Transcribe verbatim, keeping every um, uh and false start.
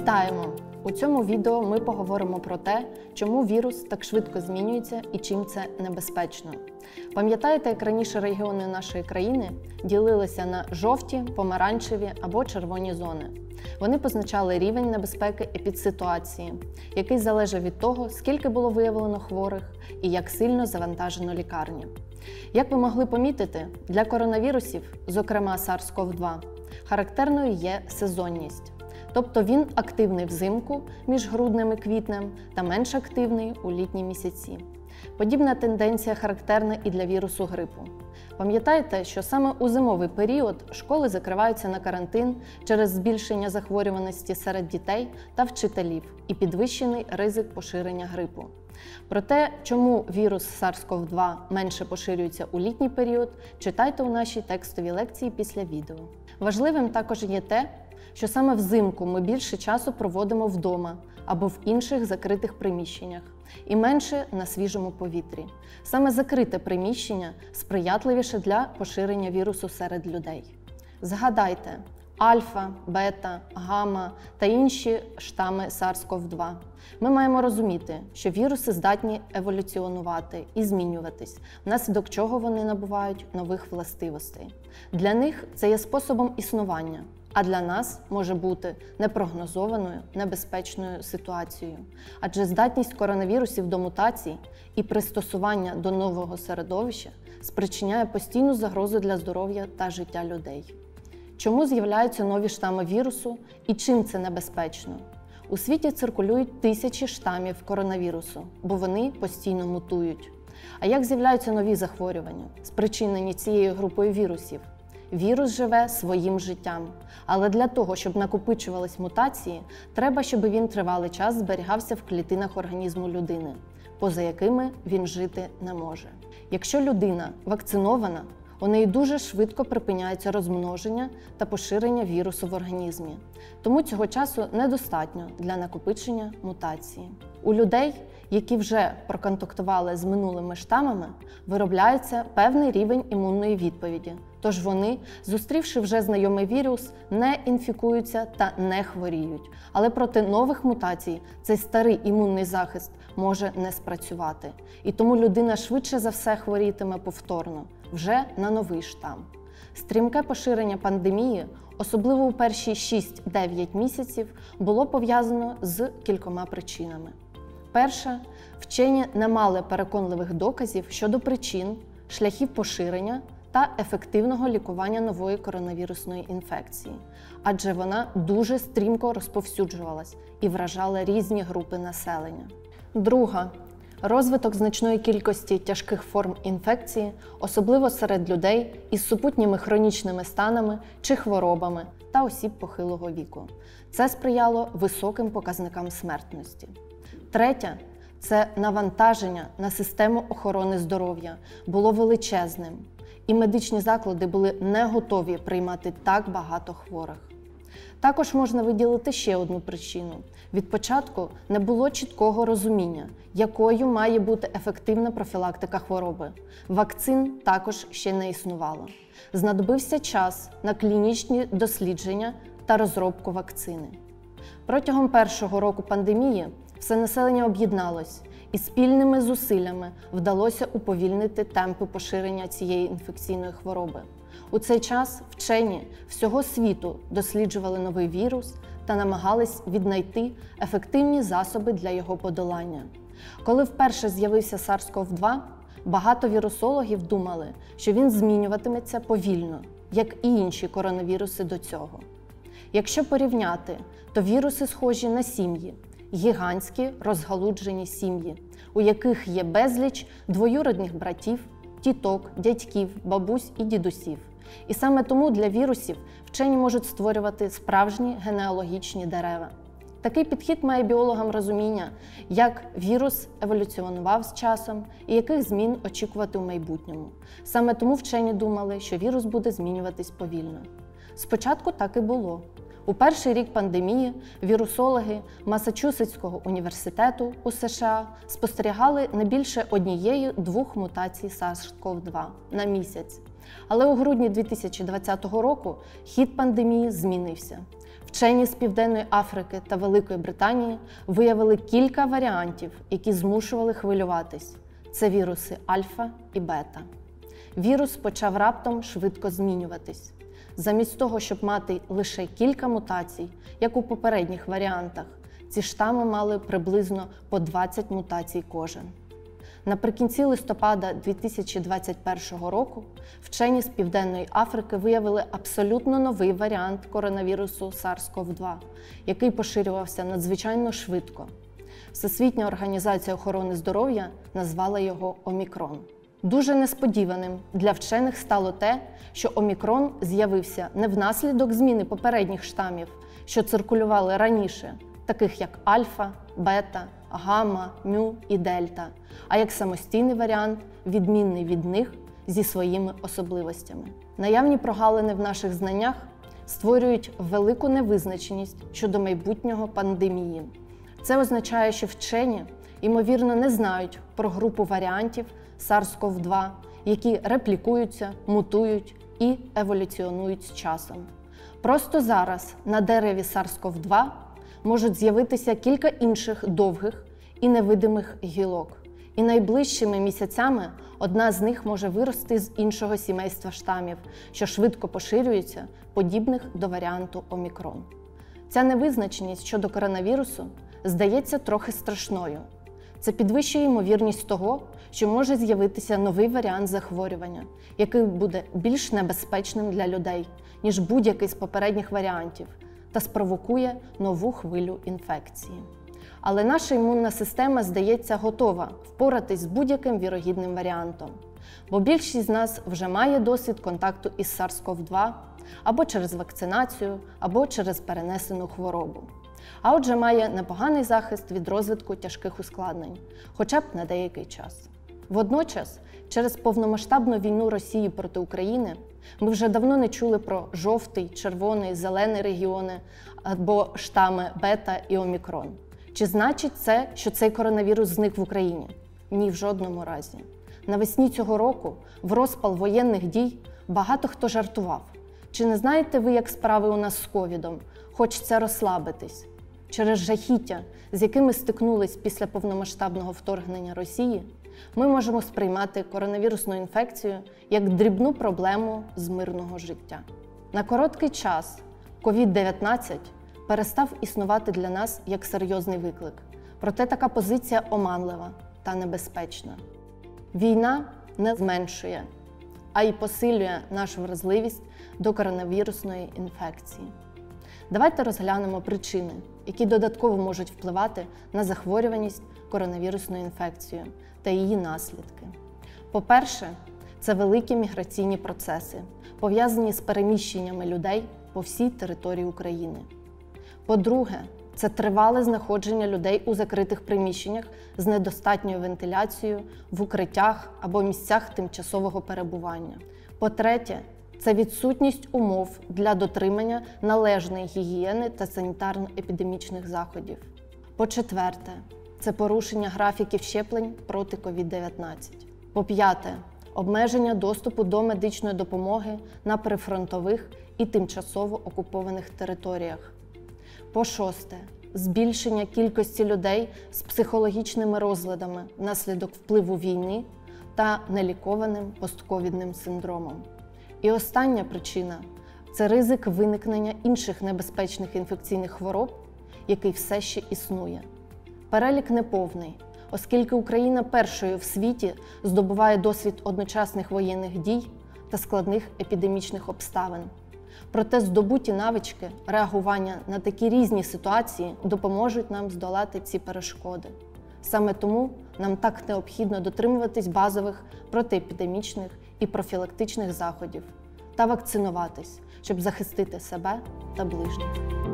Вітаємо! У цьому відео ми поговоримо про те, чому вірус так швидко змінюється і чим це небезпечно. Пам'ятаєте, як раніше регіони нашої країни ділилися на жовті, помаранчеві або червоні зони? Вони позначали рівень небезпеки епідситуації, який залежав від того, скільки було виявлено хворих і як сильно завантажено лікарні. Як ви могли помітити, для коронавірусів, зокрема сарс ков два, характерною є сезонність. Тобто він активний взимку між груднем і квітнем та менш активний у літні місяці. Подібна тенденція характерна і для вірусу грипу. Пам'ятаєте, що саме у зимовий період школи закриваються на карантин через збільшення захворюваності серед дітей та вчителів і підвищений ризик поширення грипу. Про те, чому вірус сарс ков два менше поширюється у літній період, читайте у нашій текстовій лекції після відео. Важливим також є те, що саме взимку ми більше часу проводимо вдома або в інших закритих приміщеннях і менше на свіжому повітрі. Саме закрите приміщення сприятливіше для поширення вірусу серед людей. Згадайте, альфа, бета, гамма та інші штами сарс ков два. Ми маємо розуміти, що віруси здатні еволюціонувати і змінюватись, внаслідок чого вони набувають нових властивостей. Для них це є способом існування, а для нас може бути непрогнозованою, небезпечною ситуацією. Адже здатність коронавірусів до мутацій і пристосування до нового середовища спричиняє постійну загрозу для здоров'я та життя людей. Чому з'являються нові штами вірусу і чим це небезпечно? У світі циркулюють тисячі штамів коронавірусу, бо вони постійно мутують. А як з'являються нові захворювання, спричинені цією групою вірусів? Вірус живе своїм життям, але для того, щоб накопичувались мутації, треба, щоб він тривалий час зберігався в клітинах організму людини, поза якими він жити не може. Якщо людина вакцинована, у неї дуже швидко припиняється розмноження та поширення вірусу в організмі. Тому цього часу недостатньо для накопичення мутації. У людей, які вже проконтактували з минулими штамами, виробляється певний рівень імунної відповіді. Тож вони, зустрівши вже знайомий вірус, не інфікуються та не хворіють. Але проти нових мутацій цей старий імунний захист може не спрацювати. І тому людина швидше за все хворітиме повторно, вже на новий штам. Стрімке поширення пандемії, особливо у перші шість-дев'ять місяців, було пов'язано з кількома причинами. Перше, вчені не мали переконливих доказів щодо причин, шляхів поширення та ефективного лікування нової коронавірусної інфекції, адже вона дуже стрімко розповсюджувалась і вражала різні групи населення. Друга. Розвиток значної кількості тяжких форм інфекції, особливо серед людей із супутніми хронічними станами чи хворобами та осіб похилого віку. Це сприяло високим показникам смертності. Третє – це навантаження на систему охорони здоров'я було величезним, і медичні заклади були не готові приймати так багато хворих. Також можна виділити ще одну причину. Від початку не було чіткого розуміння, якою має бути ефективна профілактика хвороби. Вакцин також ще не існувало. Знадобився час на клінічні дослідження та розробку вакцини. Протягом першого року пандемії все населення об'єдналось, і спільними зусиллями вдалося уповільнити темпи поширення цієї інфекційної хвороби. У цей час вчені всього світу досліджували новий вірус та намагались віднайти ефективні засоби для його подолання. Коли вперше з'явився сарс ков два, багато вірусологів думали, що він змінюватиметься повільно, як і інші коронавіруси до цього. Якщо порівняти, то віруси схожі на сім'ї, гігантські розгалуджені сім'ї, у яких є безліч двоюрідних братів, тіток, дядьків, бабусь і дідусів. І саме тому для вірусів вчені можуть створювати справжні генеалогічні дерева. Такий підхід має біологам розуміння, як вірус еволюціонував з часом і яких змін очікувати в майбутньому. Саме тому вчені думали, що вірус буде змінюватись повільно. Спочатку так і було. У перший рік пандемії вірусологи Масачусетського університету у США спостерігали не більше однієї-двох мутацій сарс ков два на місяць. Але у грудні дві тисячі двадцятого року хід пандемії змінився. Вчені з Південної Африки та Великої Британії виявили кілька варіантів, які змушували хвилюватись. Це віруси альфа і бета. Вірус почав раптом швидко змінюватись. Замість того, щоб мати лише кілька мутацій, як у попередніх варіантах, ці штами мали приблизно по двадцять мутацій кожен. Наприкінці листопада дві тисячі двадцять першого року вчені з Південної Африки виявили абсолютно новий варіант коронавірусу сарс ков два, який поширювався надзвичайно швидко. Всесвітня організація охорони здоров'я назвала його Омікрон. Дуже несподіваним для вчених стало те, що Омікрон з'явився не внаслідок зміни попередніх штамів, що циркулювали раніше, таких як альфа, бета, гамма, мю і дельта, а як самостійний варіант, відмінний від них зі своїми особливостями. Наявні прогалини в наших знаннях створюють велику невизначеність щодо майбутнього пандемії. Це означає, що вчені, ймовірно, не знають про групу варіантів сарс ков два, які реплікуються, мутують і еволюціонують з часом. Просто зараз на дереві сарс ков два можуть з'явитися кілька інших довгих і невидимих гілок. І найближчими місяцями одна з них може вирости з іншого сімейства штамів, що швидко поширюються, подібних до варіанту Омікрон. Ця невизначеність щодо коронавірусу здається трохи страшною. Це підвищує ймовірність того, що може з'явитися новий варіант захворювання, який буде більш небезпечним для людей, ніж будь-який з попередніх варіантів, та спровокує нову хвилю інфекції. Але наша імунна система, здається, готова впоратись з будь-яким вірогідним варіантом. Бо більшість з нас вже має досвід контакту із сарс ков два або через вакцинацію, або через перенесену хворобу. А отже, має непоганий захист від розвитку тяжких ускладнень, хоча б на деякий час. Водночас, через повномасштабну війну Росії проти України, ми вже давно не чули про жовтий, червоний, зелений регіони або штами бета і омікрон. Чи значить це, що цей коронавірус зник в Україні? Ні, в жодному разі. Навесні цього року, в розпал воєнних дій, багато хто жартував. Чи не знаєте ви, як справи у нас з ковідом? Хочеться розслабитись. Через жахіття, з якими стикнулись після повномасштабного вторгнення Росії, ми можемо сприймати коронавірусну інфекцію як дрібну проблему з мирного життя. На короткий час ковід дев'ятнадцять перестав існувати для нас як серйозний виклик. Проте така позиція оманлива та небезпечна. Війна не зменшує, а й посилює нашу вразливість до коронавірусної інфекції. Давайте розглянемо причини, які додатково можуть впливати на захворюваність коронавірусною інфекцією та її наслідки. По-перше, це великі міграційні процеси, пов'язані з переміщеннями людей по всій території України. По-друге, це тривале знаходження людей у закритих приміщеннях з недостатньою вентиляцією, в укриттях або місцях тимчасового перебування. По-третє, це відсутність умов для дотримання належної гігієни та санітарно-епідемічних заходів. По-четверте, це порушення графіків щеплень проти ковід дев'ятнадцять. По-п'яте, обмеження доступу до медичної допомоги на прифронтових і тимчасово окупованих територіях. По-шосте, збільшення кількості людей з психологічними розладами внаслідок впливу війни та нелікованим постковідним синдромом. І остання причина – це ризик виникнення інших небезпечних інфекційних хвороб, який все ще існує. Перелік неповний, оскільки Україна першою в світі здобуває досвід одночасних воєнних дій та складних епідемічних обставин. Проте здобуті навички реагування на такі різні ситуації допоможуть нам здолати ці перешкоди. Саме тому нам так необхідно дотримуватись базових протиепідемічних і профілактичних заходів та вакцинуватись, щоб захистити себе та ближніх.